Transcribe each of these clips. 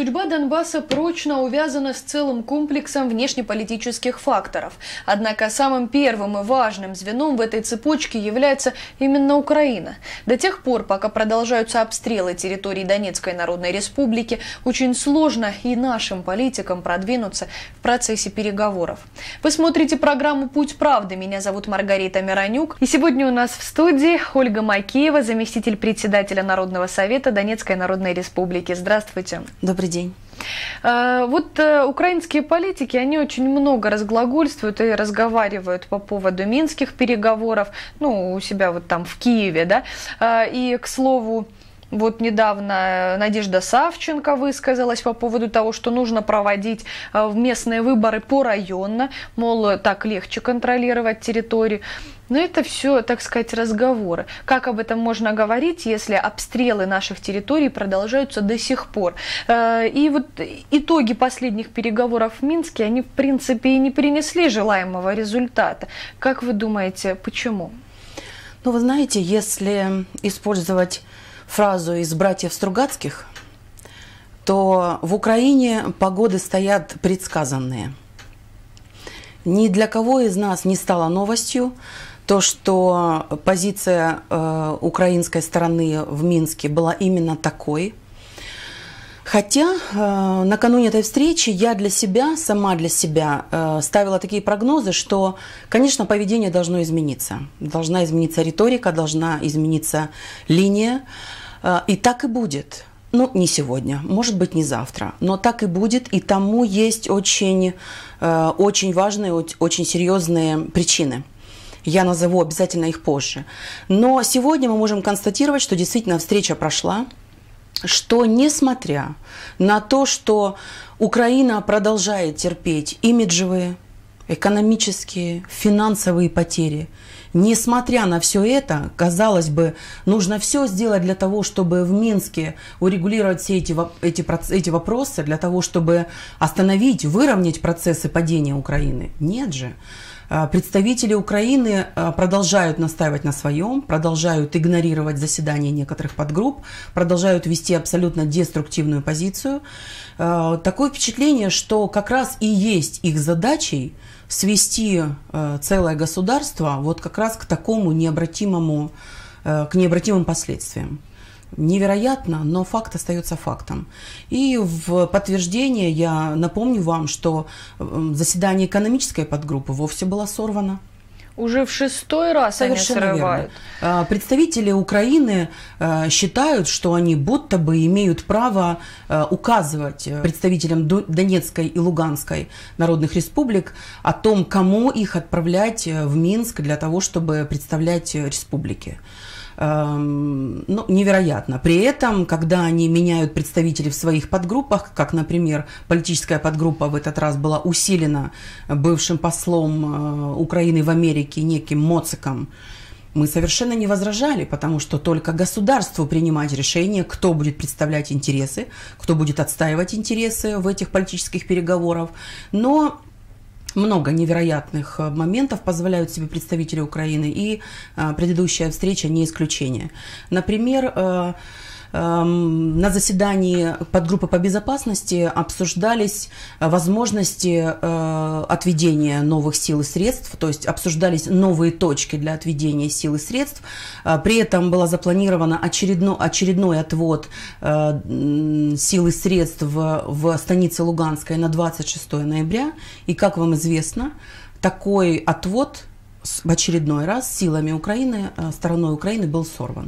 Судьба Донбасса прочно увязана с целым комплексом внешнеполитических факторов. Однако самым первым и важным звеном в этой цепочке является именно Украина. До тех пор, пока продолжаются обстрелы территорий Донецкой Народной Республики, очень сложно и нашим политикам продвинуться в процессе переговоров. Вы смотрите программу «Путь правды». Меня зовут Маргарита Миронюк. И сегодня у нас в студии Ольга Макеева, заместитель председателя Народного совета Донецкой Народной Республики. Здравствуйте. Добрый день. Украинские политики, они очень много разглагольствуют и разговаривают по поводу минских переговоров, у себя там в Киеве, да, и, к слову, недавно Надежда Савченко высказалась по поводу того, что нужно проводить местные выборы порайонно, мол, так легче контролировать территорию. Но это все, так сказать, разговоры. Как об этом можно говорить, если обстрелы наших территорий продолжаются до сих пор? И итоги последних переговоров в Минске, они, в принципе, и не принесли желаемого результата. Как вы думаете, почему? Вы знаете, если использовать фразу из «Братьев Стругацких», то в Украине погоды стоят предсказанные. Ни для кого из нас не стало новостью то, что позиция украинской стороны в Минске была именно такой. Хотя накануне этой встречи я сама для себя ставила такие прогнозы, что, конечно, поведение должно измениться. Должна измениться риторика, должна измениться линия. И так и будет. Не сегодня, может быть, не завтра, но так и будет, и тому есть очень важные, очень серьезные причины. Я назову обязательно их позже. Но сегодня мы можем констатировать, что действительно встреча прошла, что несмотря на то, что Украина продолжает терпеть имиджевые, экономические, финансовые потери, несмотря на все это, казалось бы, нужно все сделать для того, чтобы в Минске урегулировать все эти вопросы, для того, чтобы остановить, выровнять процессы падения Украины. Нет же. Представители Украины продолжают настаивать на своем, продолжают игнорировать заседания некоторых подгрупп, продолжают вести абсолютно деструктивную позицию. Такое впечатление, что как раз и есть их задачей свести целое государство как раз к такому необратимым последствиям. Невероятно, но факт остается фактом. И в подтверждение я напомню вам, что заседание экономической подгруппы вовсе было сорвано. Уже в 6-й раз совершенно они срывают. Верно. Представители Украины считают, что они будто бы имеют право указывать представителям Донецкой и Луганской народных республик о том, кому их отправлять в Минск для того, чтобы представлять республики. Невероятно. При этом, когда они меняют представителей в своих подгруппах, как, например, политическая подгруппа в этот раз была усилена бывшим послом Украины в Америке неким Моциком, мы совершенно не возражали, потому что только государству принимать решение, кто будет представлять интересы, кто будет отстаивать интересы в этих политических переговорах. Но много невероятных моментов позволяют себе представители Украины, и предыдущая встреча не исключение. Например, на заседании подгруппы по безопасности обсуждались возможности отведения новых сил и средств, то есть обсуждались новые точки для отведения сил и средств. При этом было запланировано очередной отвод сил и средств в станице Луганской на 26 ноября. И, как вам известно, такой отвод в очередной раз силами Украины, стороной Украины был сорван.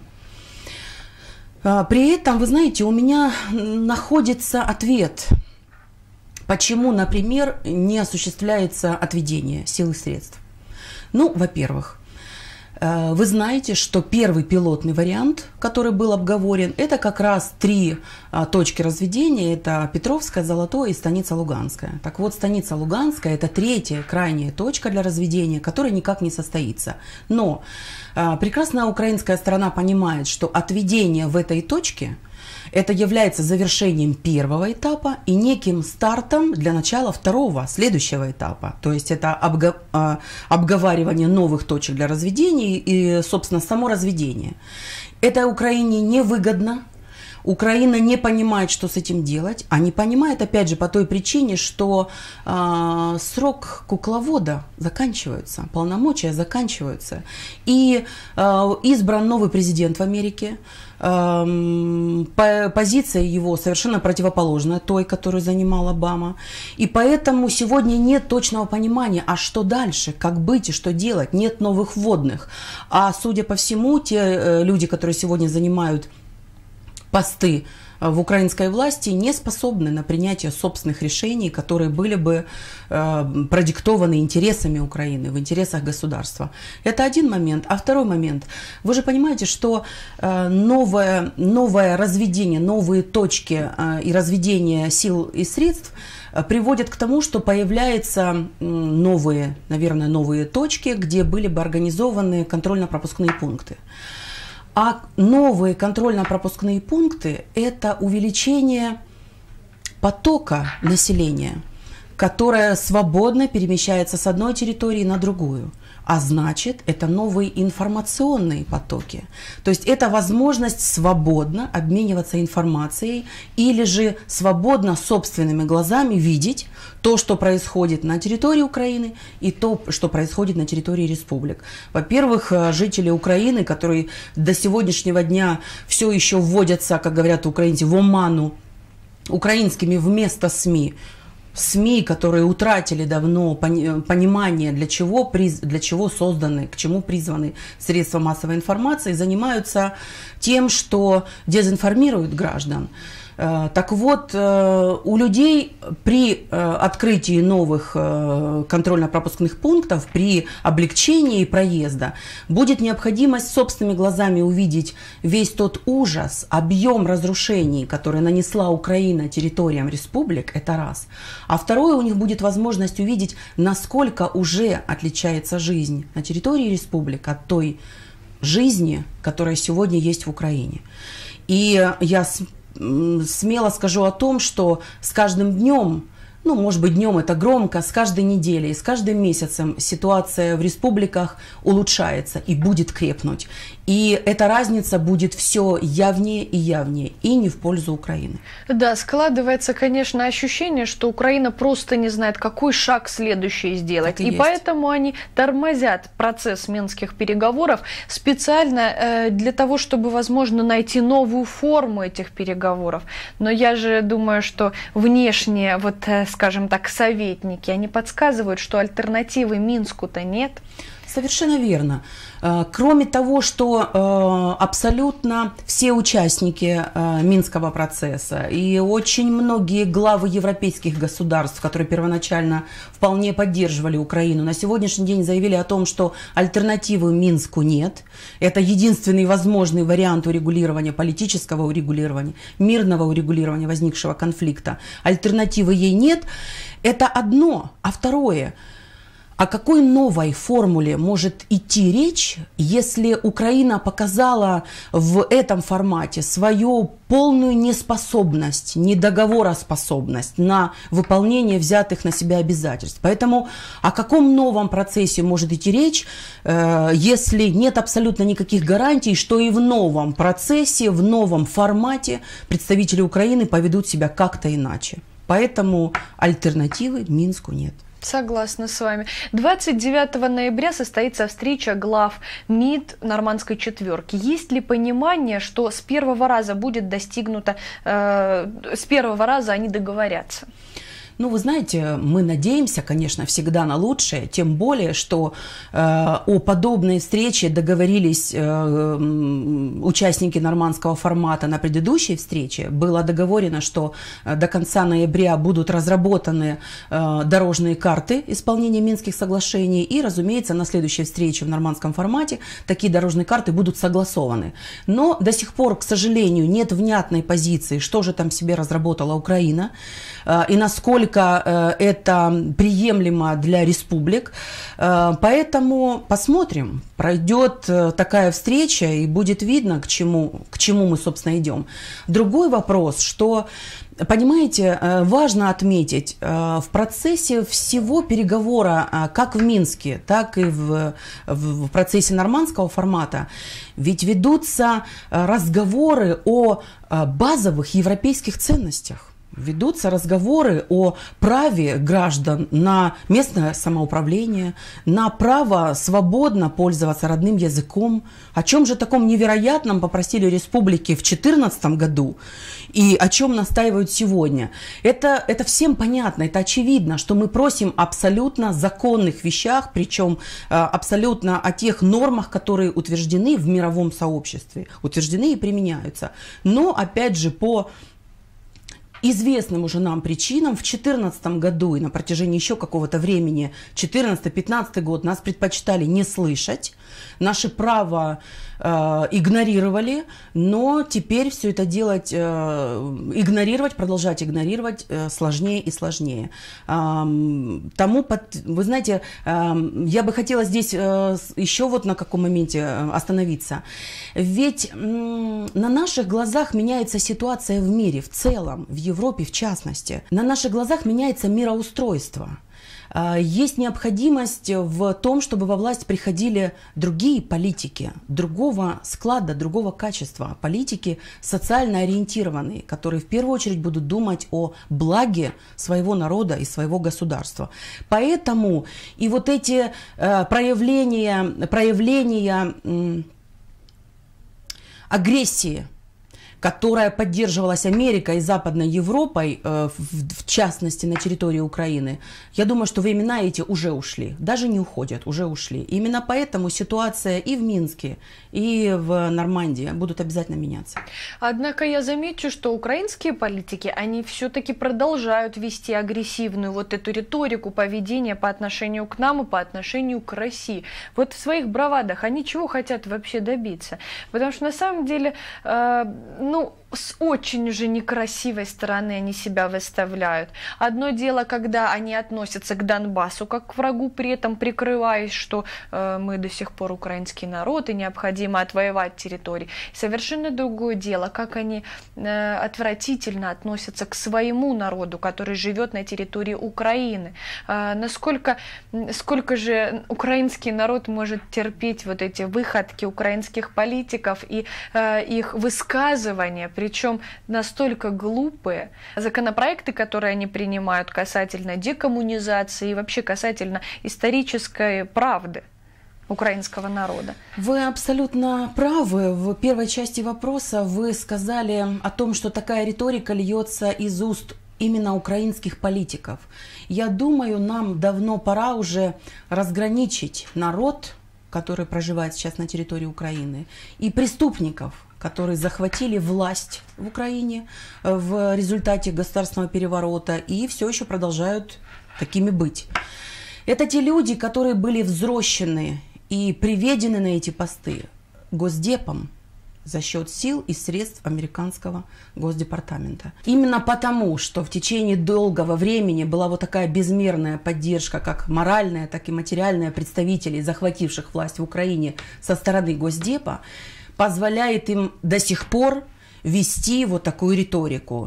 При этом, вы знаете, у меня находится ответ, почему, например, не осуществляется отведение сил и средств. Во-первых, вы знаете, что первый пилотный вариант, который был обговорен, это как раз 3 точки разведения. Это Петровская, Золотое и станица Луганская. Так вот, станица Луганская – это 3-я крайняя точка для разведения, которая никак не состоится. Но прекрасная украинская сторона понимает, что отведение в этой точке – это является завершением первого этапа и неким стартом для начала второго, следующего этапа. То есть это обговаривание новых точек для разведения и, собственно, само разведение. Это Украине невыгодно. Украина не понимает, что с этим делать, а не понимает, опять же, по той причине, что срок кукловода заканчивается, полномочия заканчиваются. И избран новый президент в Америке. Позиция его совершенно противоположная той, которую занимал Обама. И поэтому сегодня нет точного понимания, а что дальше, как быть и что делать, нет новых вводных. А судя по всему, те люди, которые сегодня занимают посты в украинской власти, не способны на принятие собственных решений, которые были бы продиктованы интересами Украины, в интересах государства. Это один момент. А второй момент. Вы же понимаете, что новое разведение, новые точки и разведение сил и средств приводят к тому, что появляются новые точки, где были бы организованы контрольно-пропускные пункты. А новые контрольно-пропускные пункты – это увеличение потока населения, которое свободно перемещается с одной территории на другую. А значит, это новые информационные потоки. То есть это возможность свободно обмениваться информацией или же свободно собственными глазами видеть то, что происходит на территории Украины, и то, что происходит на территории республик. Во-первых, жители Украины, которые до сегодняшнего дня все еще вводятся, как говорят украинцы, в оману украинскими вместо СМИ, которые утратили давно понимание, для чего созданы, к чему призваны средства массовой информации, занимаются тем, что дезинформируют граждан. Так вот, у людей при открытии новых контрольно-пропускных пунктов, при облегчении проезда, будет необходимость собственными глазами увидеть весь тот ужас, объем разрушений, который нанесла Украина территориям республик, это раз. А второе, у них будет возможность увидеть, насколько уже отличается жизнь на территории республик от той жизни, которая сегодня есть в Украине. И я смело скажу о том, что с каждым днем, ну, может быть, днем это громко, с каждой неделей, с каждым месяцем ситуация в республиках улучшается и будет крепнуть. И эта разница будет все явнее и явнее, и не в пользу Украины. Да, складывается, конечно, ощущение, что Украина просто не знает, какой шаг следующий сделать. И поэтому они тормозят процесс минских переговоров специально для того, чтобы, возможно, найти новую форму этих переговоров. Но я же думаю, что внешние, вот, скажем так, советники, они подсказывают, что альтернативы Минску-то нет. Совершенно верно. Кроме того, что абсолютно все участники Минского процесса и очень многие главы европейских государств, которые первоначально вполне поддерживали Украину, на сегодняшний день заявили о том, что альтернативы Минску нет. Это единственный возможный вариант урегулирования, политического урегулирования, мирного урегулирования возникшего конфликта. Альтернативы ей нет. Это одно. А второе – о какой новой формуле может идти речь, если Украина показала в этом формате свою полную неспособность, недоговороспособность на выполнение взятых на себя обязательств? Поэтому о каком новом процессе может идти речь, если нет абсолютно никаких гарантий, что и в новом процессе, в новом формате представители Украины поведут себя как-то иначе? Поэтому альтернативы Минску нет. Согласна с вами. 29 ноября состоится встреча глав МИД Нормандской четверки. Есть ли понимание, что с первого раза будет достигнуто, с первого раза они договорятся? Ну, вы знаете, мы надеемся, конечно, всегда на лучшее, тем более, что о подобной встрече договорились участники нормандского формата на предыдущей встрече. Было договорено, что до конца ноября будут разработаны дорожные карты исполнения Минских соглашений, и, разумеется, на следующей встрече в нормандском формате такие дорожные карты будут согласованы. Но до сих пор, к сожалению, нет внятной позиции, что же там себе разработала Украина, и насколько насколько это приемлемо для республик. Поэтому посмотрим, пройдет такая встреча и будет видно, к чему мы, собственно, идем. Другой вопрос, что, понимаете, важно отметить, в процессе всего переговора, как в Минске, так и в процессе нормандского формата, ведь ведутся разговоры о базовых европейских ценностях. Ведутся разговоры о праве граждан на местное самоуправление, на право свободно пользоваться родным языком. О чем же таком невероятном попросили республики в 2014 году и о чем настаивают сегодня? Это всем понятно, это очевидно, что мы просим абсолютно законных вещах, причем абсолютно о тех нормах, которые утверждены в мировом сообществе, утверждены и применяются. Но опять же по известным уже нам причинам в 2014 году и на протяжении еще какого-то времени, 2014-2015 год, нас предпочитали не слышать, наше право игнорировали, но теперь все это делать, продолжать игнорировать сложнее и сложнее. Вы знаете, я бы хотела здесь еще вот на каком моменте остановиться. Ведь на наших глазах меняется ситуация в мире в целом, в Европе в частности. На наших глазах меняется мироустройство. Есть необходимость в том, чтобы во власть приходили другие политики, другого склада, другого качества, политики социально ориентированные, которые в первую очередь будут думать о благе своего народа и своего государства. Поэтому и вот эти проявления агрессии, которая поддерживалась Америкой и Западной Европой, в частности на территории Украины, я думаю, что времена эти уже ушли, даже не уходят, уже ушли. Именно поэтому ситуация и в Минске, и в Нормандии будут обязательно меняться. Однако я замечу, что украинские политики, они все-таки продолжают вести агрессивную вот эту риторику поведения по отношению к нам и по отношению к России. Вот в своих бравадах они чего хотят вообще добиться? Потому что на самом деле, с очень уже некрасивой стороны они себя выставляют. Одно дело, когда они относятся к Донбассу как к врагу, при этом прикрываясь, что мы до сих пор украинский народ и необходимо отвоевать территории. Совершенно другое дело, как они отвратительно относятся к своему народу, который живет на территории Украины. Сколько же украинский народ может терпеть вот эти выходки украинских политиков и их высказывания, причем настолько глупые. Законопроекты, которые они принимают касательно декоммунизации и вообще касательно исторической правды украинского народа. Вы абсолютно правы. В первой части вопроса вы сказали о том, что такая риторика льется из уст именно украинских политиков. Я думаю, нам давно пора уже разграничить народ, который проживает сейчас на территории Украины, и преступников, которые захватили власть в Украине в результате государственного переворота и все еще продолжают такими быть. Это те люди, которые были взрощены и приведены на эти посты Госдепом за счет сил и средств американского Госдепартамента. Именно потому, что в течение долгого времени была вот такая безмерная поддержка, как моральная, так и материальная представителей, захвативших власть в Украине со стороны Госдепа, позволяет им до сих пор вести вот такую риторику,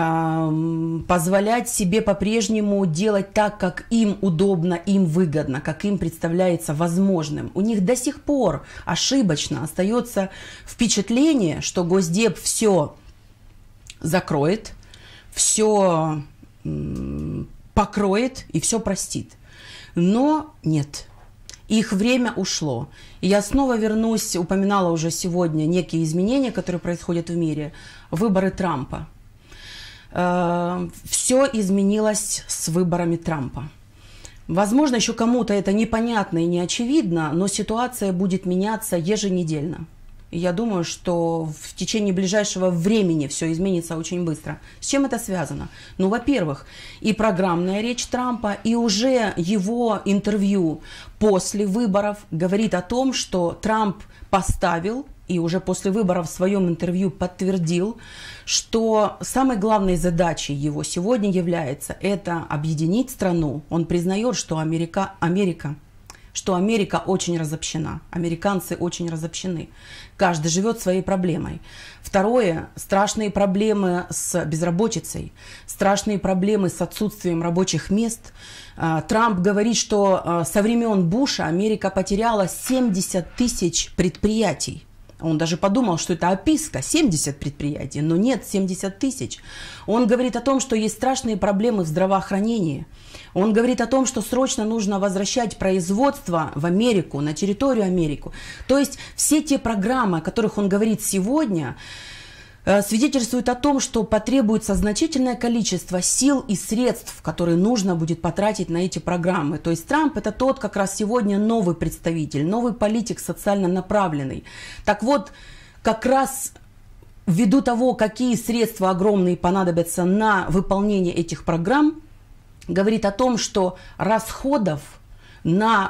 позволять себе по-прежнему делать так, как им удобно, им выгодно, как им представляется возможным. У них до сих пор ошибочно остается впечатление, что Госдеп все закроет, все покроет и все простит. Но нет. Их время ушло. И я снова вернусь, упоминала уже сегодня некие изменения, которые происходят в мире. Выборы Трампа. Все изменилось с выборами Трампа. Возможно, еще кому-то это непонятно и не очевидно, но ситуация будет меняться еженедельно. И я думаю, что в течение ближайшего времени все изменится очень быстро. С чем это связано? Ну, во-первых, и программная речь Трампа, и уже его интервью после выборов говорит о том, что Трамп поставил и уже после выборов в своем интервью подтвердил, что самой главной задачей его сегодня является это объединить страну. Он признает, что Америка очень разобщена, американцы очень разобщены. Каждый живет своей проблемой. Второе, страшные проблемы с безработицей, страшные проблемы с отсутствием рабочих мест. Трамп говорит, что со времен Буша Америка потеряла 70 тысяч предприятий. Он даже подумал, что это описка, 70 предприятий, но нет, 70 тысяч. Он говорит о том, что есть страшные проблемы в здравоохранении. Он говорит о том, что срочно нужно возвращать производство в Америку, на территорию Америки. То есть все те программы, о которых он говорит сегодня, свидетельствует о том, что потребуется значительное количество сил и средств, которые нужно будет потратить на эти программы. То есть Трамп это тот как раз сегодня новый представитель, новый политик социально направленный. Так вот, как раз ввиду того, какие средства огромные понадобятся на выполнение этих программ, говорит о том, что расходов на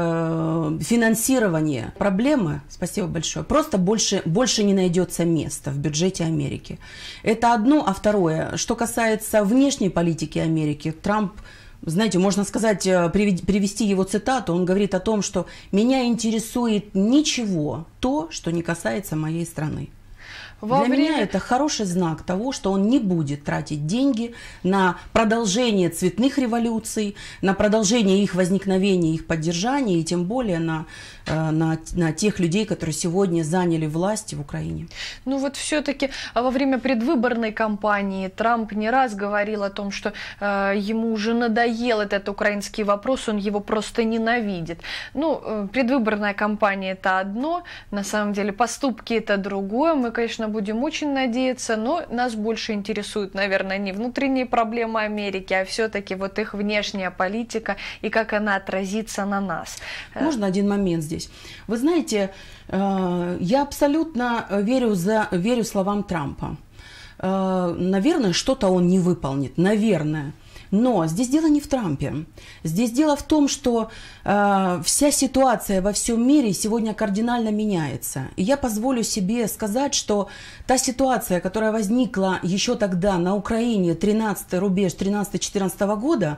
финансирование проблемы, спасибо большое, просто больше не найдется места в бюджете Америки. Это одно, а второе, что касается внешней политики Америки, Трамп, знаете, можно сказать, привести его цитату, он говорит о том, что «меня интересует ничего, то, что не касается моей страны». Для меня это хороший знак того, что он не будет тратить деньги на продолжение цветных революций, на продолжение их возникновения, их поддержания, и тем более на тех людей, которые сегодня заняли власть в Украине. Ну вот все-таки во время предвыборной кампании Трамп не раз говорил о том, что ему уже надоел этот украинский вопрос, он его просто ненавидит. Ну, предвыборная кампания это одно, на самом деле поступки это другое. Мы, конечно, будем очень надеяться, но нас больше интересуют, наверное, не внутренние проблемы Америки, а все-таки вот их внешняя политика и как она отразится на нас. Можно один момент здесь? Вы знаете, я абсолютно верю словам Трампа. Наверное, что-то он не выполнит, наверное. Но здесь дело не в Трампе. Здесь дело в том, что вся ситуация во всем мире сегодня кардинально меняется. И я позволю себе сказать, что та ситуация, которая возникла еще тогда на Украине, 13-й рубеж 13-14 года,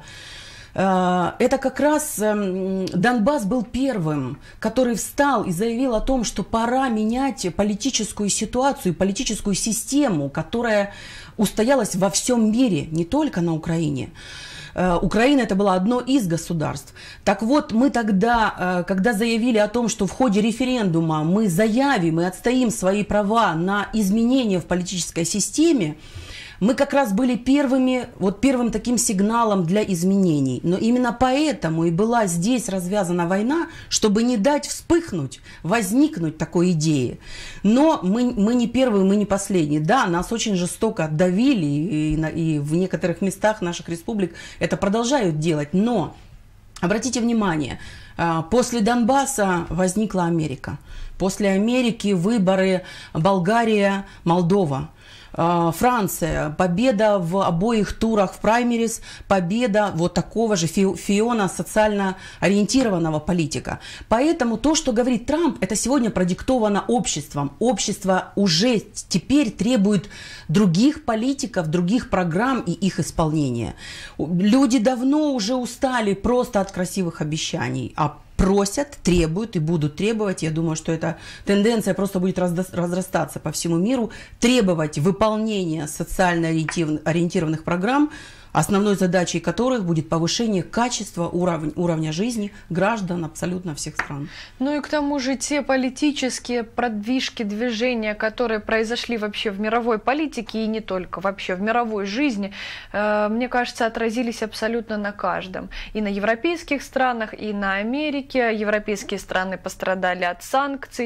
это как раз Донбасс был первым, который встал и заявил о том, что пора менять политическую ситуацию, политическую систему, которая устоялась во всем мире, не только на Украине. Украина это было одно из государств. Так вот, мы тогда, когда заявили о том, что в ходе референдума мы заявим и отстоим свои права на изменения в политической системе, мы как раз были первым таким сигналом для изменений. Но именно поэтому и была здесь развязана война, чтобы не дать возникнуть такой идее. Но мы не первые, мы не последние. Да, нас очень жестоко давили, и в некоторых местах наших республик это продолжают делать. Но, обратите внимание, после Донбасса возникла Америка. После Америки выборы Болгария, Молдова. Франция, победа в обоих турах в праймерис, победа вот такого же Фиона социально ориентированного политика. Поэтому то, что говорит Трамп, это сегодня продиктовано обществом. Общество уже теперь требует других политиков, других программ и их исполнения. Люди давно уже устали просто от красивых обещаний, а просят, требуют и будут требовать. Я думаю, что эта тенденция просто будет разрастаться по всему миру. Требовать выполнения социально ориентированных программ, основной задачей которых будет повышение качества уровня жизни граждан абсолютно всех стран. Ну и к тому же те политические продвижки, движения, которые произошли вообще в мировой политике и не только, вообще в мировой жизни, мне кажется, отразились абсолютно на каждом. И на европейских странах, и на Америке. Европейские страны пострадали от санкций.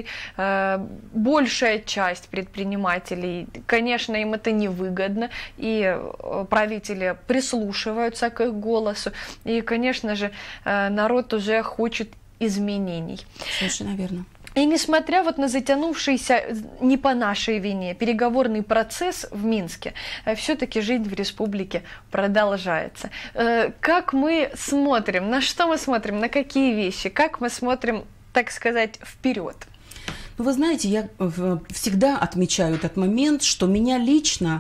Большая часть предпринимателей, конечно, им это невыгодно, и правители прислушиваются к их голосу. И, конечно же, народ уже хочет изменений. Совершенно верно. И несмотря вот на затянувшийся, не по нашей вине, переговорный процесс в Минске, все-таки жизнь в республике продолжается. Как мы смотрим, на что мы смотрим, на какие вещи, как мы смотрим, так сказать, вперед? Ну, вы знаете, я всегда отмечаю этот момент, что меня лично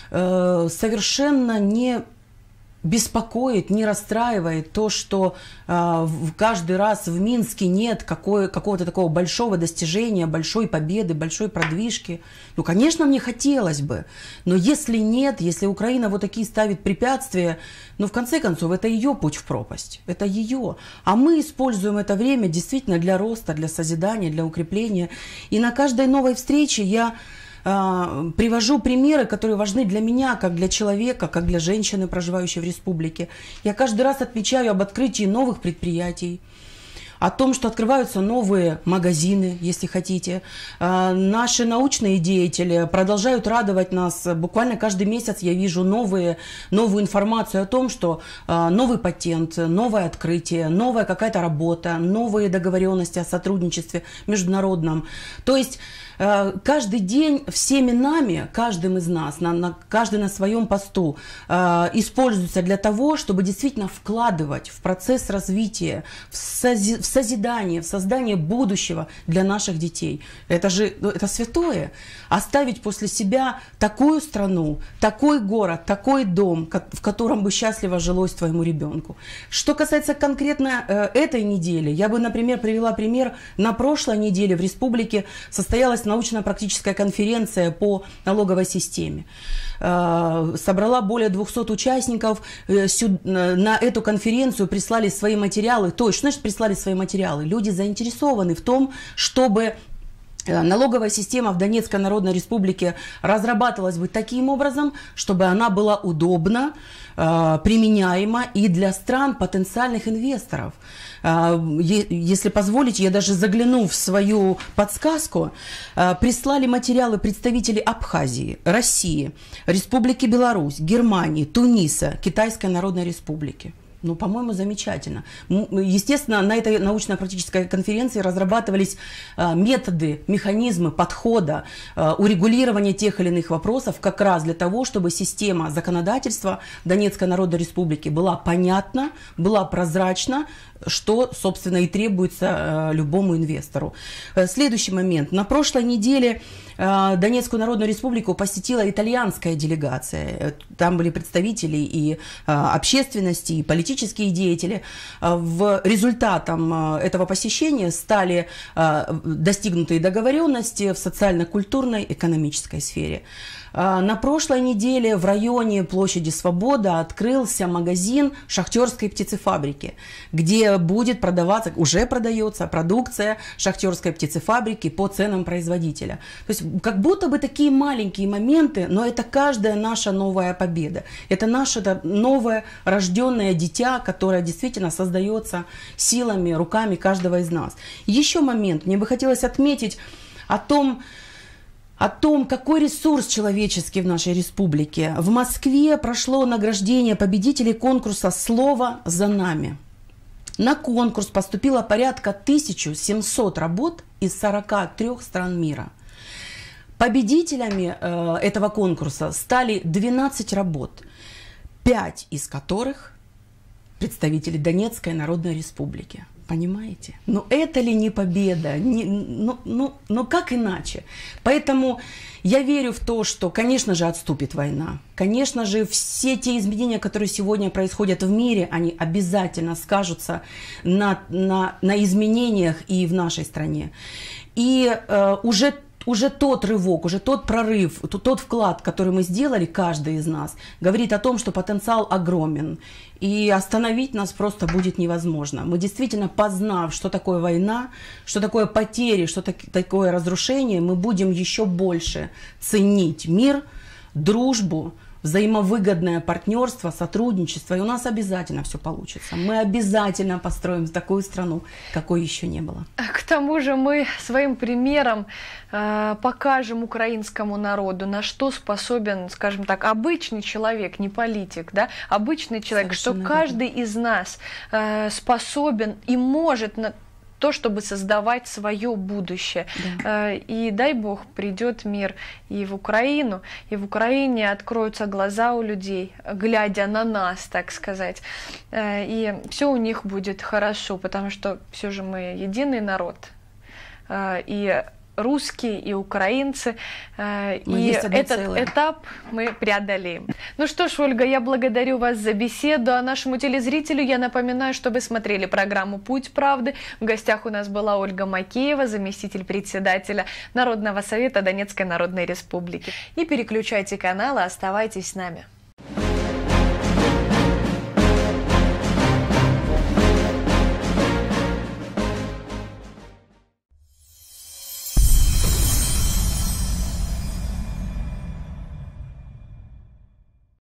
совершенно не беспокоит, не расстраивает то, что каждый раз в Минске нет какого-то такого большого достижения, большой победы, большой продвижки. Ну, конечно, мне хотелось бы, но если нет, если Украина вот такие ставит препятствия, ну, в конце концов, это ее путь в пропасть, это ее. А мы используем это время действительно для роста, для созидания, для укрепления. И на каждой новой встрече я привожу примеры, которые важны для меня, как для человека, как для женщины, проживающей в республике. Я каждый раз отмечаю об открытии новых предприятий, о том, что открываются новые магазины, если хотите. Наши научные деятели продолжают радовать нас. Буквально каждый месяц я вижу новую информацию о том, что новый патент, новое открытие, новая какая-то работа, новые договоренности о сотрудничестве международном. То есть каждый день всеми нами, каждым из нас, каждый на своем посту используется для того, чтобы действительно вкладывать в процесс развития, в созидание, в создание будущего для наших детей. Это святое. Оставить после себя такую страну, такой город, такой дом, в котором бы счастливо жилось твоему ребенку. Что касается конкретно этой недели, я бы, например, привела пример. На прошлой неделе в республике состоялась научно-практическая конференция по налоговой системе. Собрала более 200 участников. На эту конференцию прислали свои материалы. То есть, что значит прислали свои материалы? Люди заинтересованы в том, чтобы налоговая система в Донецкой Народной Республике разрабатывалась бы таким образом, чтобы она была удобна, применяема и для стран потенциальных инвесторов. Если позволите, я даже загляну в свою подсказку. Прислали материалы представители Абхазии, России, Республики Беларусь, Германии, Туниса, Китайской Народной Республики. Ну, по-моему, замечательно. Естественно, на этой научно-практической конференции разрабатывались методы, механизмы подхода, урегулирования тех или иных вопросов как раз для того, чтобы система законодательства Донецкой Народной Республики была понятна, была прозрачна, что, собственно, и требуется любому инвестору. Следующий момент. На прошлой неделе Донецкую Народную Республику посетила итальянская делегация. Там были представители и общественности, и политические деятели. Результатом этого посещения стали достигнутые договоренности в социально-культурной, экономической сфере. На прошлой неделе в районе площади Свобода открылся магазин шахтерской птицефабрики, где будет продаваться, уже продается продукция шахтерской птицефабрики по ценам производителя. То есть как будто бы такие маленькие моменты, но это каждая наша новая победа. Это наше новое рожденное дитя, которое действительно создается силами, руками каждого из нас. Еще момент, мне бы хотелось отметить о том, какой ресурс человеческий в нашей республике. В Москве прошло награждение победителей конкурса «Слово за нами». На конкурс поступило порядка 1700 работ из 43 стран мира. Победителями этого конкурса стали 12 работ, 5 из которых представители Донецкой Народной Республики. Понимаете? Но это ли не победа? Ну как иначе? Поэтому я верю в то, что, конечно же, отступит война. Конечно же, все те изменения, которые сегодня происходят в мире, они обязательно скажутся на изменениях и в нашей стране. И уже тот рывок, уже тот прорыв, тот вклад, который мы сделали, каждый из нас, говорит о том, что потенциал огромен. И остановить нас просто будет невозможно. Мы действительно, познав, что такое война, что такое потери, что такое разрушение, мы будем еще больше ценить мир, дружбу, взаимовыгодное партнерство, сотрудничество, и у нас обязательно все получится. Мы обязательно построим такую страну, какой еще не было. К тому же мы своим примером покажем украинскому народу, на что способен, скажем так, обычный человек, не политик, да, обычный человек, совершенно что каждый из нас способен и может на то, чтобы создавать свое будущее. Да. И дай Бог, придет мир и в Украину, и в Украине откроются глаза у людей, глядя на нас, так сказать. И все у них будет хорошо, потому что все же мы единый народ. И русские, и украинцы. И этот этап мы преодолеем. Ну что ж, Ольга, я благодарю вас за беседу. А нашему телезрителю я напоминаю, что вы смотрели программу «Путь правды». В гостях у нас была Ольга Макеева, заместитель председателя Народного совета Донецкой Народной Республики. Не переключайте каналы, оставайтесь с нами.